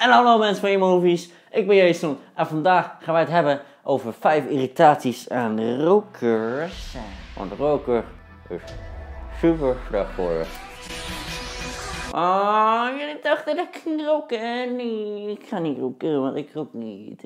En hallo mensen van Movies, ik ben Jason en vandaag gaan wij het hebben over 5 irritaties aan rokers. Want roken is super slecht voor je. Oh, jullie dachten dat ik ging roken? Nee, ik ga niet roken, want ik rook niet.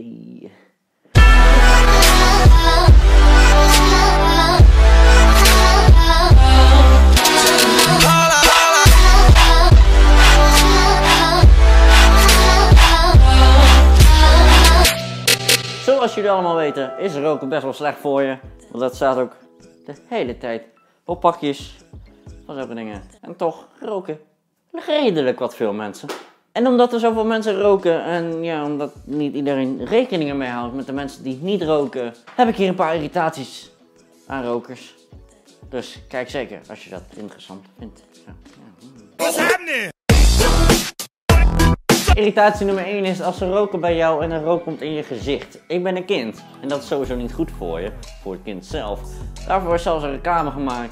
Zoals jullie allemaal weten is roken best wel slecht voor je. Want dat staat ook de hele tijd op pakjes van zulke dingen. En toch roken redelijk wat veel mensen. En omdat er zoveel mensen roken en ja, omdat niet iedereen rekeningen mee houdt met de mensen die niet roken, heb ik hier een paar irritaties aan rokers. Dus kijk zeker als je dat interessant vindt. Ja. What's happening? Irritatie nummer 1 is als ze roken bij jou en er rook komt in je gezicht. Ik ben een kind en dat is sowieso niet goed voor je, voor het kind zelf. Daarvoor is zelfs een reclame gemaakt.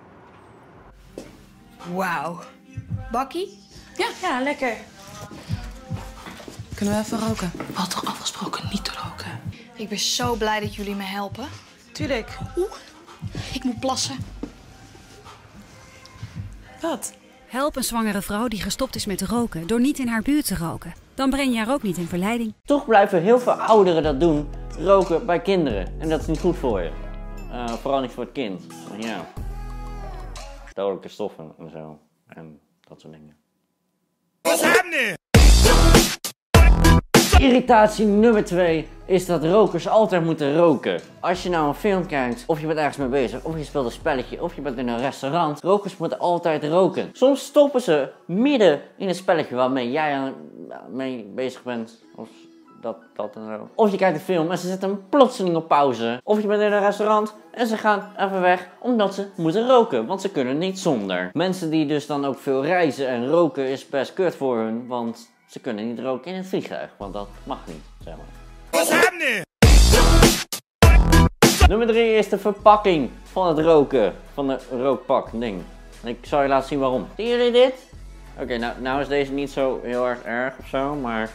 Wauw. Bakkie? Ja, lekker. Kunnen we even roken? We hadden toch afgesproken niet te roken? Ik ben zo blij dat jullie me helpen. Tuurlijk. Ik moet plassen. Wat? Help een zwangere vrouw die gestopt is met roken door niet in haar buurt te roken. Dan breng je haar ook niet in verleiding. Toch blijven heel veel ouderen dat doen, roken bij kinderen. En dat is niet goed voor je. Vooral niet voor het kind. Maar ja, dodelijke stoffen en zo. En dat soort dingen. What's happening? Irritatie nummer 2 is dat rokers altijd moeten roken. Als je nou een film kijkt, of je bent ergens mee bezig, of je speelt een spelletje, of je bent in een restaurant. Rokers moeten altijd roken. Soms stoppen ze midden in het spelletje waarmee jij mee bezig bent. Of dat en zo. Of je kijkt een film en ze zetten plotseling op pauze. Of je bent in een restaurant en ze gaan even weg omdat ze moeten roken. Want ze kunnen niet zonder. Mensen die dus dan ook veel reizen en roken is best kut voor hun. Want ze kunnen niet roken in het vliegtuig. Want dat mag niet, zeg maar. What's happening? Nummer 3 is de verpakking van het roken. Van de rookpak ding. Ik zal je laten zien waarom. Zien jullie dit? Oké, nou is deze niet zo heel erg of zo, maar...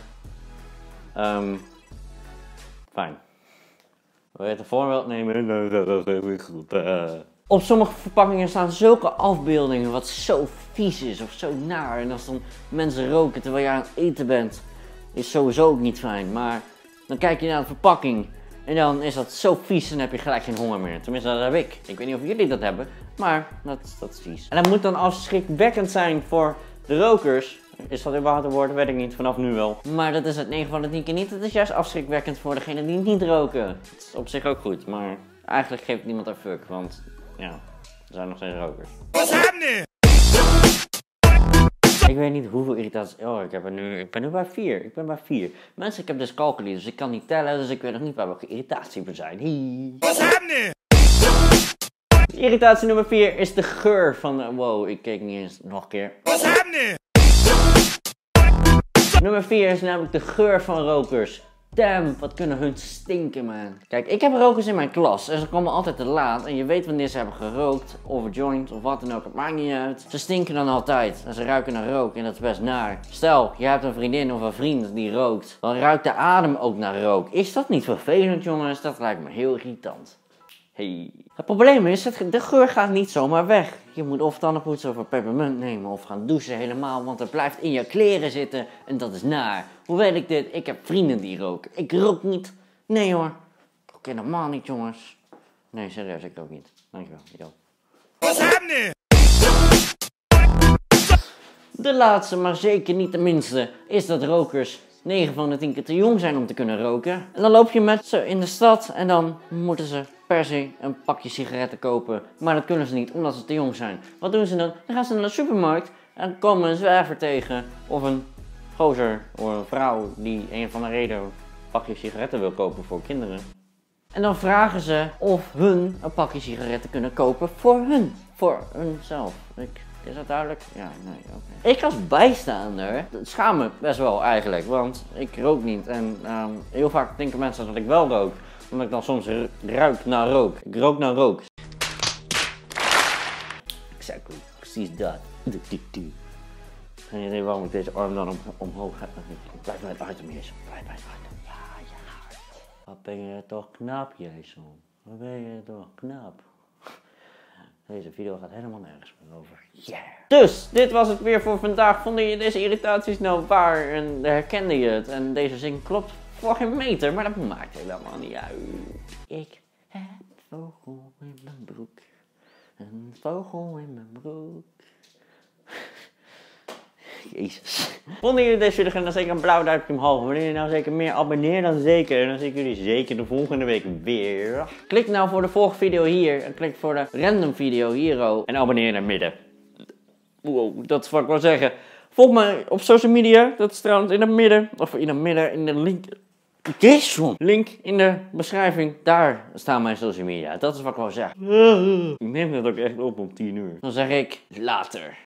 fijn. Wil je het een voorbeeld nemen? Dat is goed. Op sommige verpakkingen staan zulke afbeeldingen wat zo vies is of zo naar. En als dan mensen roken terwijl je aan het eten bent, is sowieso ook niet fijn. Maar dan kijk je naar de verpakking en dan is dat zo vies en dan heb je gelijk geen honger meer. Tenminste, dat heb ik. Ik weet niet of jullie dat hebben, maar dat is vies. En dat moet dan afschrikwekkend zijn voor de rokers. Is dat überhaupt een woord? Weet ik niet, vanaf nu wel. Maar dat is het 9 van de 10 keer niet. Het is juist afschrikwekkend voor degenen die niet roken. Het is op zich ook goed, maar eigenlijk geeft niemand een fuck, want ja, er zijn nog steeds rokers. What's happening? Ik weet niet hoeveel irritaties... Oh, ik ben nu bij 4. Ik ben bij 4. Mensen, ik heb dyscalculie, dus ik kan niet tellen, dus ik weet nog niet waar welke irritatie we zijn. What's happening? Irritatie nummer 4 is de geur van de... Wow, ik keek niet eens nog een keer. What's happening? Nummer 4 is namelijk de geur van rokers. Damn, wat kunnen hun stinken, man. Kijk, ik heb rokers in mijn klas en ze komen altijd te laat. En je weet wanneer ze hebben gerookt, of een joint, of wat dan ook. Het maakt niet uit. Ze stinken dan altijd en ze ruiken naar rook en dat is best naar. Stel, je hebt een vriendin of een vriend die rookt. Dan ruikt de adem ook naar rook. Is dat niet vervelend, jongens? Dat lijkt me heel irritant. Hey. Het probleem is, de geur gaat niet zomaar weg. Je moet of tandenpoetsen of een peppermint nemen of gaan douchen helemaal, want het blijft in je kleren zitten en dat is naar. Hoe weet ik dit? Ik heb vrienden die roken. Ik rook niet. Nee hoor. Oké, normaal niet, jongens. Nee, serieus, ik rook niet. Dankjewel. Yo. What's happening? De laatste, maar zeker niet de minste, is dat rokers 9 van de 10 keer te jong zijn om te kunnen roken. En dan loop je met ze in de stad en dan moeten ze per se een pakje sigaretten kopen. Maar dat kunnen ze niet, omdat ze te jong zijn. Wat doen ze dan? Dan gaan ze naar de supermarkt en komen een zwerver tegen. Of een gozer of een vrouw die een van de reden een pakje sigaretten wil kopen voor kinderen. En dan vragen ze of hun een pakje sigaretten kunnen kopen voor hun. Voor hunzelf. Is dat duidelijk? Ja, nee, oké. Ik als bijstaander schaam me best wel eigenlijk, want ik rook niet. En heel vaak denken mensen dat ik wel rook, omdat ik dan soms ruik naar rook. Ik rook naar rook. Exactly, precies dat. Geen idee waarom ik deze arm dan omhoog heb. Ik blijf bij het item, Jason. Blijf bij het item. Ja. Wat ben je toch knap, Jason. Wat ben je toch knap. Deze video gaat helemaal nergens meer over. Yeah. Dus, dit was het weer voor vandaag. Vonden je deze irritaties nou waar? En herkende je het? En deze zin klopt voor geen meter, maar dat maakt helemaal niet uit. Ik heb vogel in mijn broek. Een vogel in mijn broek. Jezus. Vonden jullie deze video? Dan zeker een blauw duimpje omhoog. Wanneer je nou zeker meer abonneer dan zeker. En dan zie ik jullie zeker de volgende week weer. Klik nou voor de volgende video hier. En klik voor de random video hier ook. En abonneer naar het midden. Wow, dat is wat ik wil zeggen. Volg me op social media. Dat is trouwens in het midden. Of in het midden in de link. Link in de beschrijving. Daar staan mijn social media. Dat is wat ik wil zeggen. Ik neem het ook echt op om 10 uur. Dan zeg ik later.